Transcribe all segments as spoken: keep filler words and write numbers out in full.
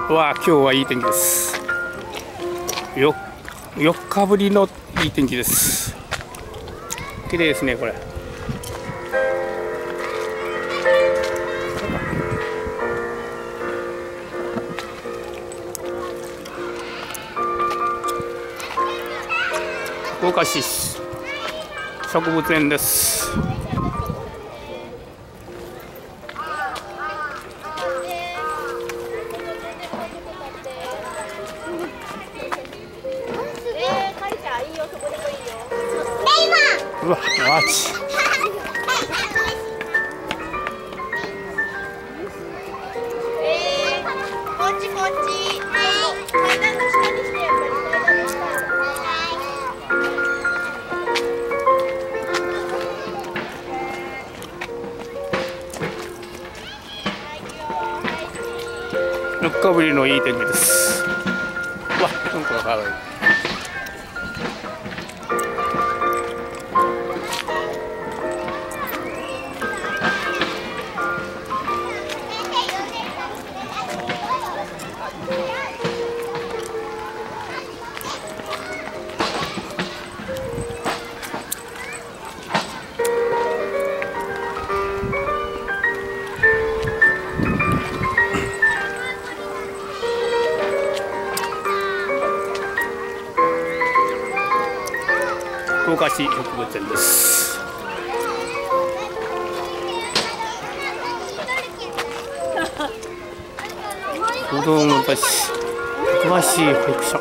わあ、今日はいい天気です。よよっかぶりのいい天気です。綺麗ですね、これ。福岡市植物園です。うわ、マジ。 えー、こっちこっち。階段の下にして、やっぱり階段の下。 よっかぶりのいい天気です。うわ、うんこがかわいい。福岡市植物園です。子どもたち詳しい保育所。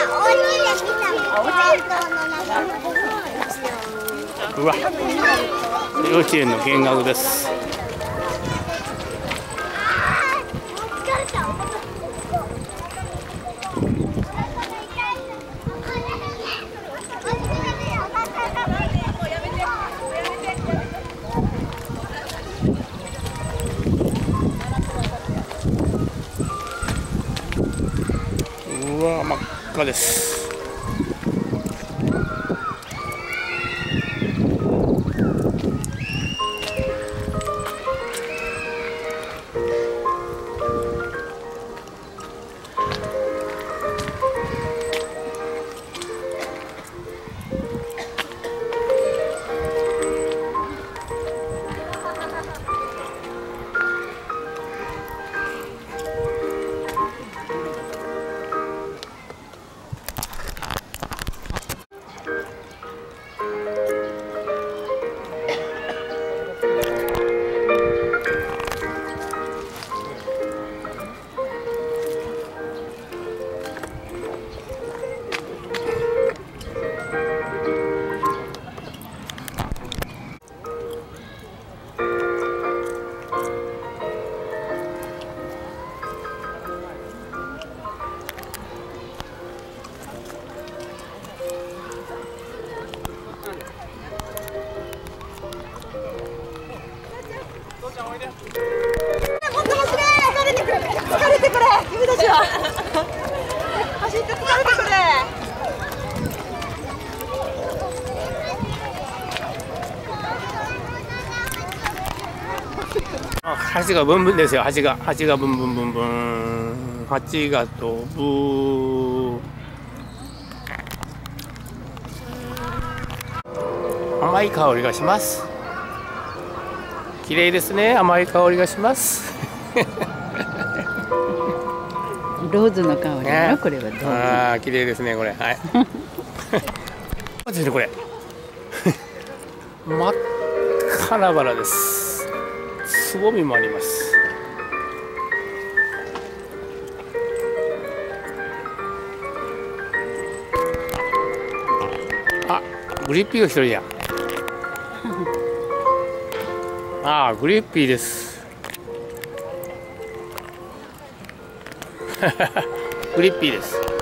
うわ、幼稚園の見学です。うわ、真っ赤です。蜂がブンブンですよ。蜂が蜂がブンブンブンブン。蜂が飛ぶ。甘い香りがします。綺麗ですね。甘い香りがします。 ローズの香りだよ、これはどうぞ。 ああ、綺麗ですね、これ。はい。これ。真っ赤なバラです。つぼみもあります。あ、グリッピーが一人や。ああ、グリッピーです。グリッピーです。